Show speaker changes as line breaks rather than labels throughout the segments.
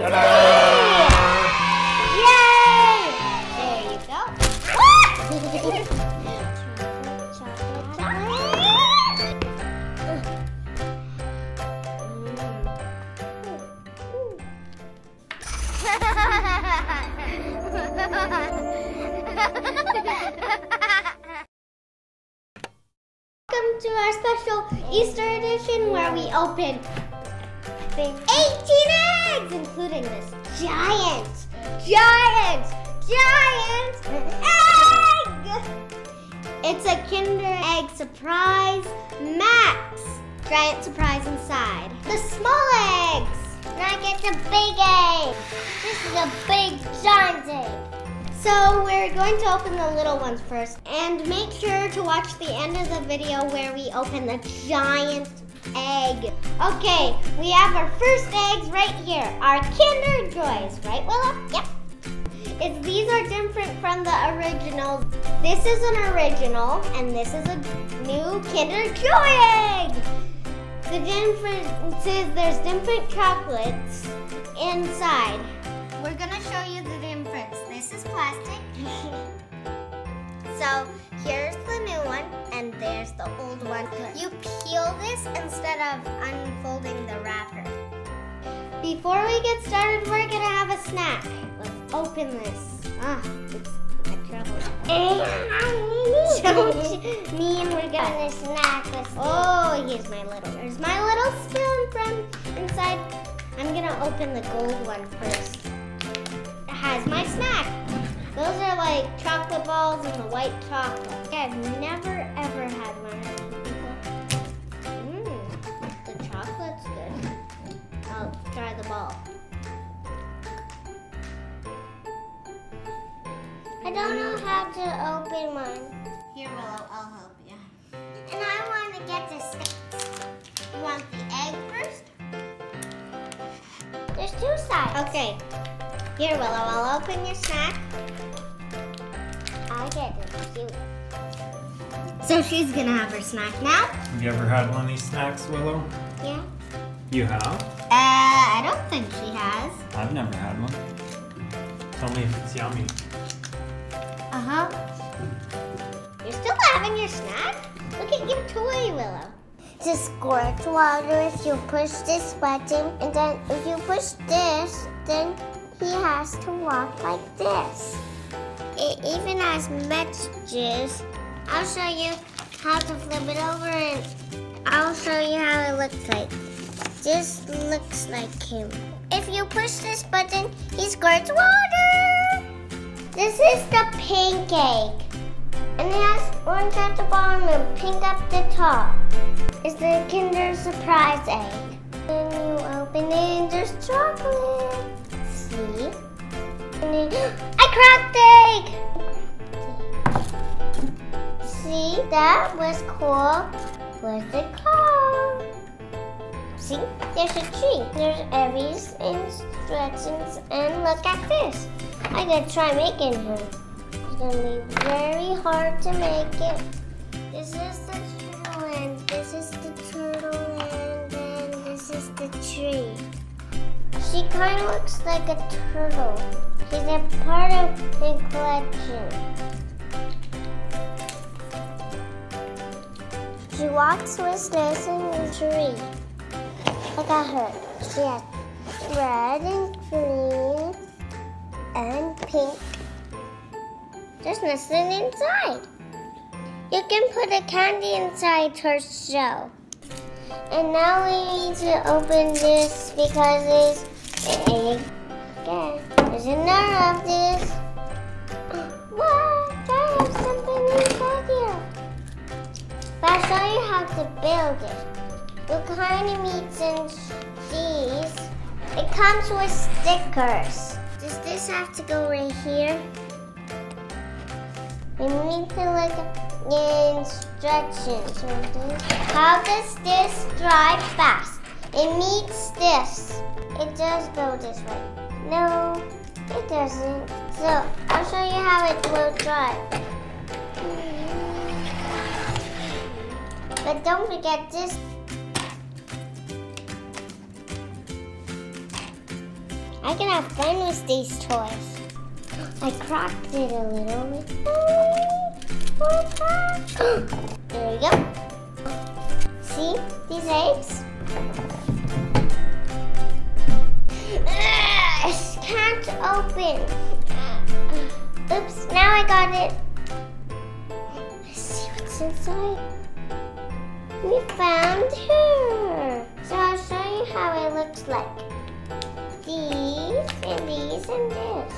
Ta-da!
Yay! There you go. Welcome to our special Easter edition where we open 18 eggs, including this giant egg! It's a Kinder Egg Surprise Max. Giant surprise inside. The small eggs. Now I get the big egg. This is a big giant egg. So we're going to open the little ones first, and make sure to watch the end of the video where we open the giant egg. Okay, we have our first eggs right here, our Kinder Joys, right, Willow? Yep. These are different from the originals. This is an original, and this is a new Kinder Joy egg. The difference is there's different chocolates inside. We're gonna show you the difference. This is plastic. So here's the new one, and there's the old one. You peel this instead of unfolding the wrapper. Before we get started, we're gonna have a snack. Let's open this. It's a trouble. Me and we're gonna snack with. Oh, here's my little spoon from inside. I'm gonna open the gold one first. It has my snack. Those are like chocolate balls and the white chocolate. I've never ever had one of these before. The chocolate's good. I'll try the ball. I don't know how to open one. Here, Willow, I'll help you. And I want to get the sticks. You want the egg first? There's two sides. Okay. Here, Willow, I'll open your snack. I'll get it. So she's gonna have her snack now.
Have you ever had one of these snacks, Willow?
Yeah.
You have?
I don't think she has.
I've never had one. Tell me if it's yummy.
You're still having your snack? Look at your toy, Willow. To squirt water, if you push this button, and then if you push this, then he has to walk like this. It even has messages. I'll show you how to flip it over, and I'll show you how it looks like. This looks like him. If you push this button, he squirts water. This is the pink egg. And it has orange at the bottom and pink up the top. It's the Kinder Surprise egg. When you open it, there's chocolate. See? And then, I cracked the egg! See? That was cool. Where's the car? See? There's a tree. There's Evie's instructions. And look at this. I'm going to try making her. It's going to be very hard to make it. This is the turtle, and this is the turtle, and then this is the tree. She kind of looks like a turtle. She's a part of the collection. She walks with this in the tree. Look at her. She has red and green and pink. There's nothing inside. You can put a candy inside her shell. And now we need to open this because it's an egg. Okay, there's another of this. What? I have something inside here. But I'll show you how to build it. What kind of meats and these? It comes with stickers. Does this have to go right here? We need to look at the instructions. How does this dry fast? It needs this. It does go this way. No, it doesn't. So I'll show you how it will dry. But don't forget this. I can have fun with these toys. I cracked it a little bit. There we go. See these eggs? I can't open. Oops, now I got it. Let's see what's inside. We found her. So I'll show you how it looks like. These and these and this.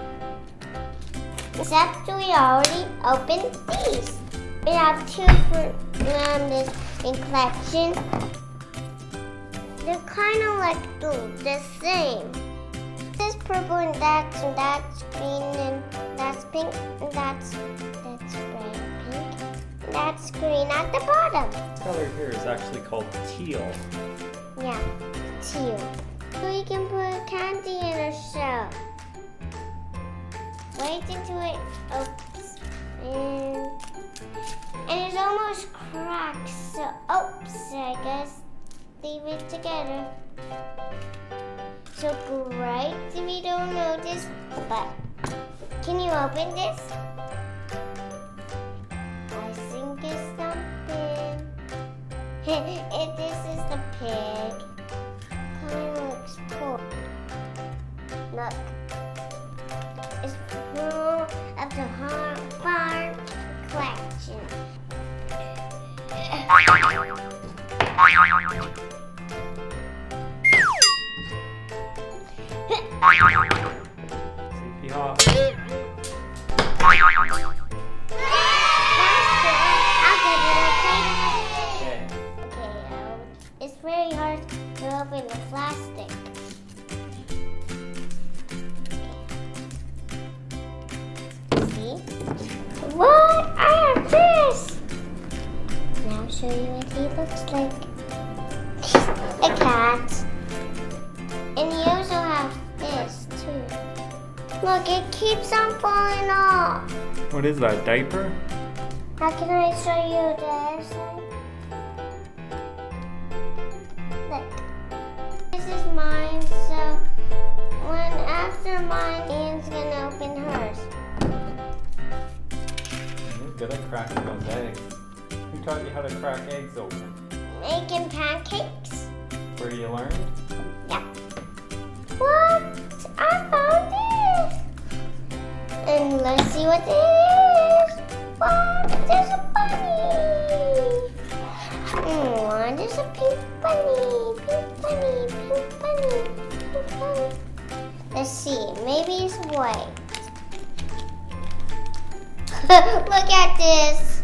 Except we already opened these. We have two for this in collection. They're kind of like the same. This is purple and that's green and that's pink and that's bright pink. And that's green at the bottom.
This color here is actually called teal.
Yeah, teal. So we can put candy in our shell. Wait until it opens. And it's almost cracked, so oops, I guess leave it together. So bright we don't notice, but can you open this? I think it's something. This is the pig. Kind of looks cool. Look. It's full of the barn collection.
CP hot.
Okay, it's very hard to open the plastic. See? What? I have this! Now I'll show you what he looks like. A cat. And you also have this too. Look, it keeps on falling off.
What is that, diaper?
How can I show you the other side? Look. This is mine, so when after mine, Ian's gonna open hers.
You're good at cracking those eggs. Who taught you how to crack eggs open?
Making pancakes.
Where you learned?
Yep. What? I found it. And let's see what it is. What? There's a bunny. Oh, there's a pink bunny. Pink bunny. Pink bunny. Pink bunny. Let's see. Maybe it's white. Look at this.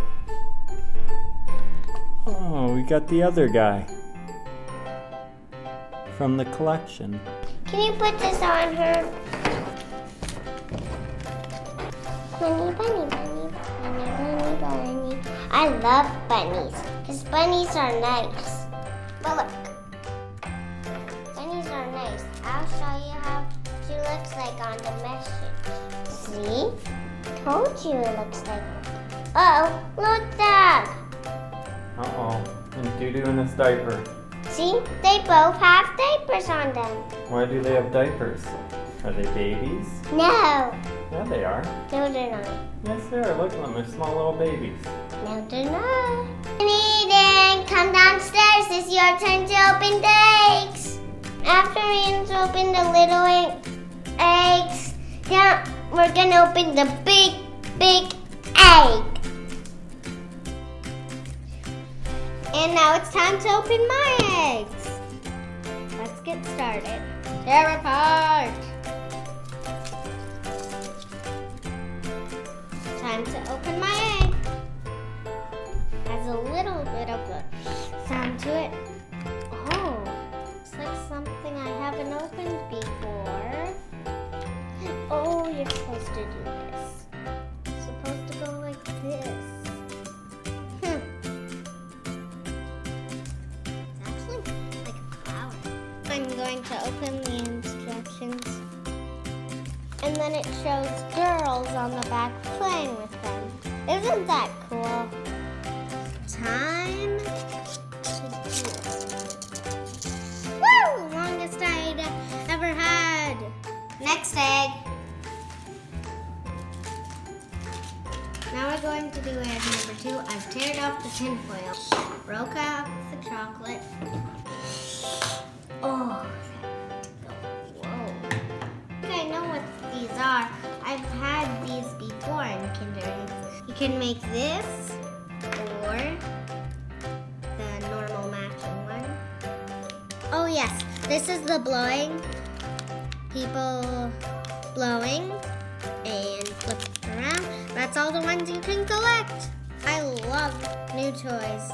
Oh, we got the other guy from the collection.
Can you put this on her? Bunny, bunny, bunny, bunny, bunny, bunny. I love bunnies, because bunnies are nice. But look, bunnies are nice. I'll show you how she looks like on the message. See? Told you it looks like. Uh-oh, look that.
Uh-oh, and doo-doo in his diaper.
See, they both have diapers on them.
Why do they have diapers? Are they babies?
No.
Yeah, they are.
No, they're not.
Yes, they are. Look at them. They're small little babies.
No, they're not. Eden, come downstairs. It's your turn to open the eggs. After Ian's opened the little eggs, now we're going to open the big, big egg. And now it's time to open my eggs. Let's get started. Tear apart. Time to open my egg. Has a little bit of a sound to it. Oh, looks like something I haven't opened before. Oh, you're supposed to do this. It's supposed to go like this. It's actually like a flower. I'm going to open the instructions. And then it shows girls on the back playing with them. Isn't that cool? Time to do it. Woo! Longest I'd ever had. do egg number 2. I've teared off the tin foil, broke off the chocolate. Oh, whoa. I think I know what these are. I've had these before in Kinder Eggs. You can make this or the normal matching one. Oh yes, this is the blowing. People blowing and flip it around. That's all the ones you can collect. I love new toys.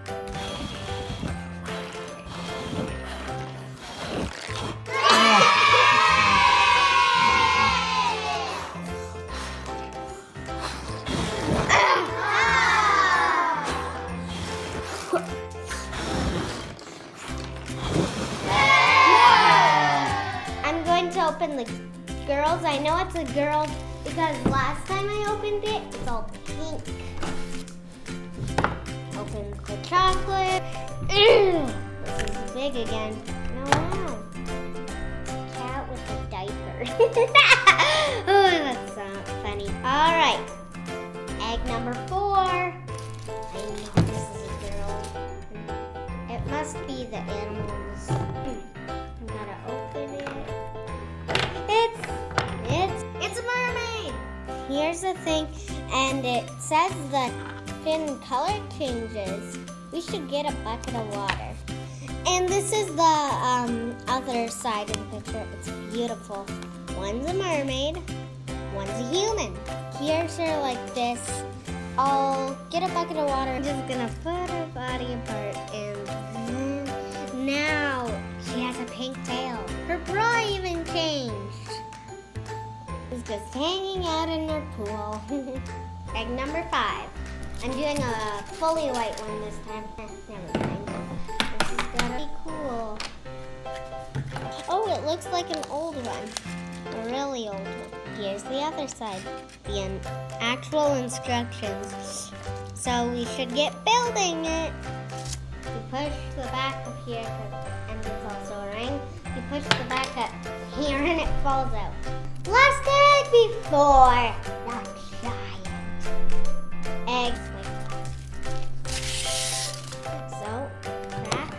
I'm going to open the girls. I know it's a girl because last time I opened it, it's all pink. Open the chocolate. This is big again. No, wow. Cat with a diaper. Oh, that's funny. All right. Egg number 4. I know this is a girl. It must be the animals. I'm gonna open it. It's a mermaid. Here's the thing, and it says the fin color changes. We should get a bucket of water. And this is the other side of the picture. It's beautiful. One's a mermaid, one's a human. Here's her like this. I'll get a bucket of water. I'm just gonna put her body apart, and now she has a pink tail. Her bra even changed. She's just hanging out in her pool. Egg number 5. I'm doing a fully white one this time. Never mind. This is gonna be cool. Oh, it looks like an old one. A really old one. Here's the other side. The actual instructions. So we should get building it. You push the back up here, and it's also a ring. You push the back up here, and it falls out. Last egg before the giant eggs. So, crack.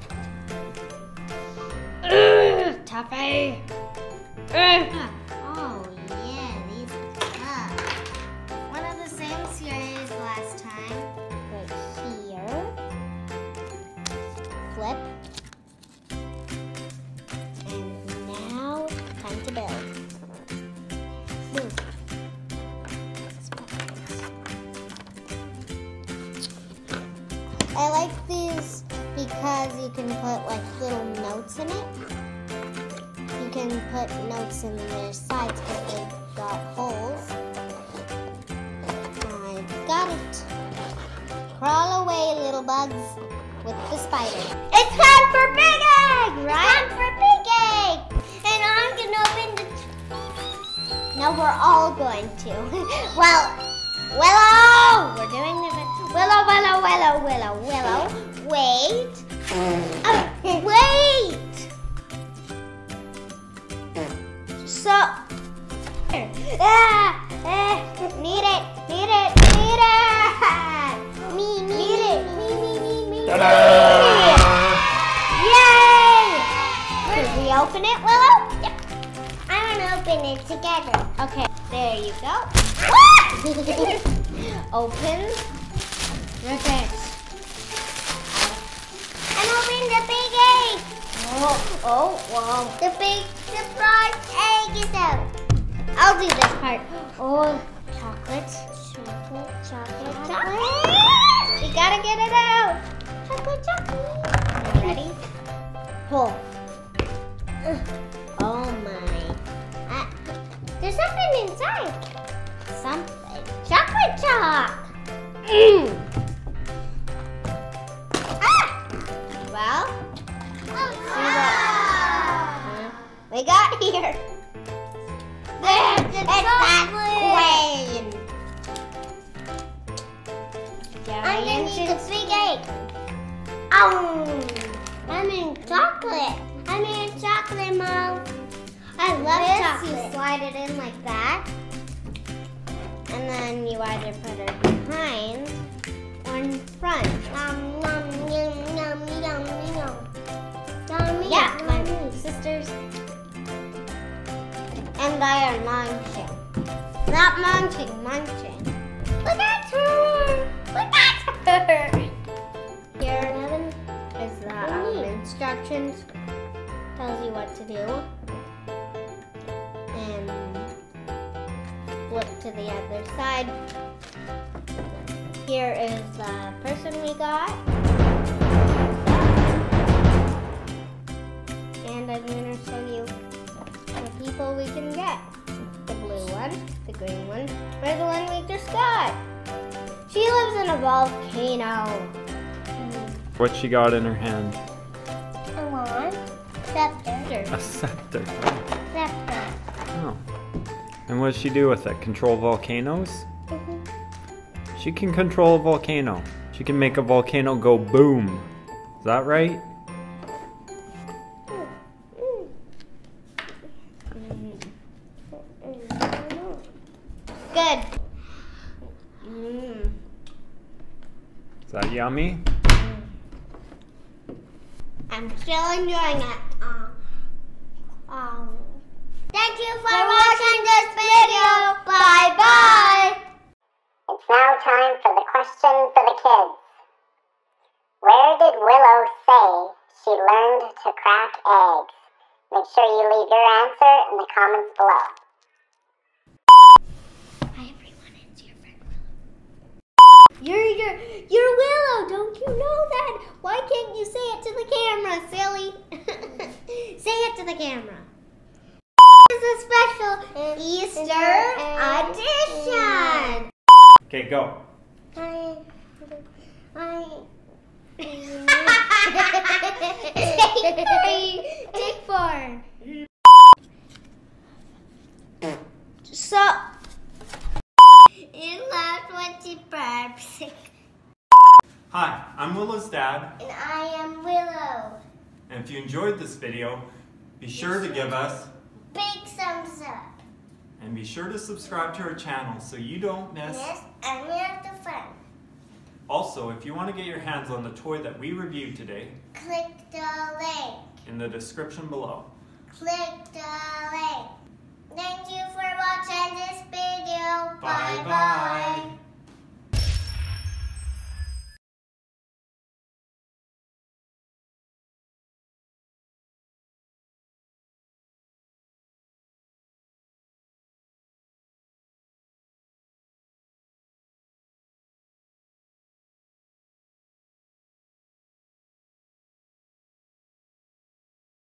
Toughy. Oh yeah, these are tough. One of the same series last time. Right here. Flip. And now, time to build. Move. I like these because you can put like little notes in it. You can put notes in their sides because they've got holes. I got it. Crawl away, little bugs, with the spider. It's time for big egg, right? It's time for big egg. And I'm gonna open the... No, we're all going to. Well, Willow! We're doing the... Willow, Willow, Willow, Willow, Willow. Wait. Wait! So... need it, need it, need it! Need it. Me. Yay! Should we open it, Willow? Yep. I'm gonna open it together. Okay, there you go. Open. Repeat. I'm opening the big egg. Oh, wow. The big surprise egg is out. I'll do this part. Oh, chocolate. We gotta get it out. Chocolate. Ready? Pull. Oh my. There's something inside. Something. Chocolate chalk. Well, let's see what we got here. It's that queen. Underneath the big egg. I'm in chocolate. I'm in chocolate, Mom. I love chocolate. You slide it in like that. And then you either put her behind or in front. Yum, yum, yum, yum, yum, yum. Yummy, yeah, my sisters and I are munching. Not munching, munching. Look at her! Look at her! Here is the instructions. Tells you what to do. And flip to the other side. Here is the person we got. And I'm going to show you the people we can get. The blue one, the green one, or the one we just got. She lives in a volcano.
What she got in her hand?
A wand. Scepter.
A scepter.
Scepter.
Oh. And what does she do with it? Control volcanoes?
Mm-hmm.
She can control a volcano. She can make a volcano go boom. Is that right?
Good.
Is that yummy?
I'm still enjoying it. Thank you for watching this video. Bye bye.
It's now time for the question for the kids. Where did Willow say she learned to crack eggs? Make sure you leave your answer in the comments below.
Hi everyone, it's your friend Willow. You're Willow, don't you know that? Why can't you say it to the camera, silly? Say it to the camera. This is a special Easter edition.
Okay, go.
Take 4. So, it last 20 burps.
Hi, I'm Willow's dad.
And I am Willow.
And if you enjoyed this video, be sure to give us
Big thumbs up.
and be sure to subscribe to our channel so you don't miss.
Yes, and we have the fun.
Also, if you want to get your hands on the toy that we reviewed today,
Click the link.
in the description below.
Click the link. Thank you for watching this video.
Bye bye.